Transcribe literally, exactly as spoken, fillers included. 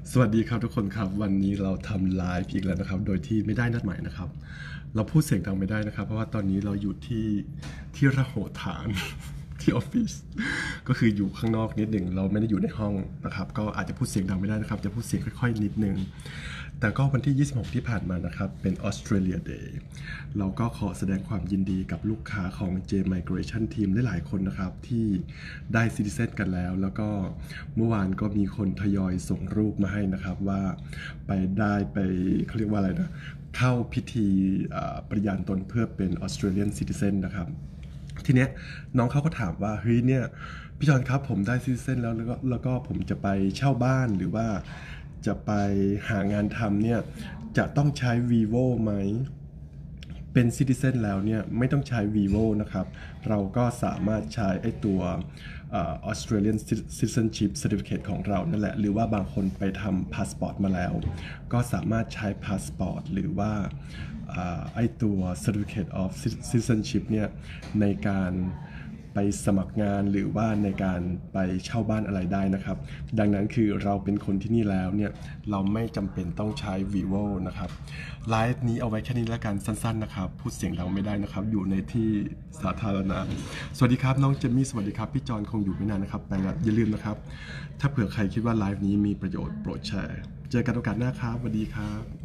สวัสดีครับทุกคนครับวันนี้เราทำไลฟ์อีกแล้วนะครับโดยที่ไม่ได้นัดหมายนะครับเราพูดเสียงดังไม่ได้นะครับเพราะว่าตอนนี้เราอยู่ที่ที่ระโหฐาน ที่ออฟฟิศก็คืออยู่ข้างนอกนิดหนึ่งเราไม่ได้อยู่ในห้องนะครับก็อาจจะพูดเสียงดังไม่ได้นะครับจะพูดเสียงค่อยๆนิดนึงแต่ก็วันที่ยี่สิบหกที่ผ่านมานะครับเป็น Australia Day เราก็ขอแสดงความยินดีกับลูกค้าของ J Migration Team หลายๆคนนะครับที่ได้ Citizen กันแล้วแล้วก็เมื่อวานก็มีคนทยอยส่งรูปมาให้นะครับว่าไปได้ไปเขาเรียกว่าอะไรนะเข้าพิธีปริญญาตนเพื่อเป็น Australian Citizen นะครับทีเนี้ยน้องเขาก็ถามว่าเฮ้ยเนี่ยพี่จอนครับผมได้ซิติเซนแล้วแล้วก็แล้วก็ผมจะไปเช่าบ้านหรือว่าจะไปหางานทำเนี่ยจะต้องใช้ Vivo ไหมเป็นซิติเซนแล้วเนี่ยไม่ต้องใช้ Vivo นะครับเราก็สามารถใช้ไอ้ตัว Australian Citizenship Certificate ของเรานั่นแหละหรือว่าบางคนไปทำพาสปอร์ตมาแล้วก็สามารถใช้พาสปอร์ตหรือว่าไอตัว Certificate of Citizenship เนี่ยในการไปสมัครงานหรือว่าในการไปเช่าบ้านอะไรได้นะครับดังนั้นคือเราเป็นคนที่นี่แล้วเนี่ยเราไม่จำเป็นต้องใช้ Vivo นะครับไลฟ์นี้เอาไว้แค่นี้แล้วกันสั้นๆนะครับพูดเสียงดังไม่ได้นะครับอยู่ในที่สาธารณะสวัสดีครับน้องเจมมี่สวัสดีครับพี่จอนคงอยู่ไม่นานนะครับแต่อย่าลืมนะครับถ้าเผื่อใครคิดว่าไลฟ์นี้มีประโยชน์โปรดแชร์เจอกันโอกาสหน้าครับสวัสดีครับ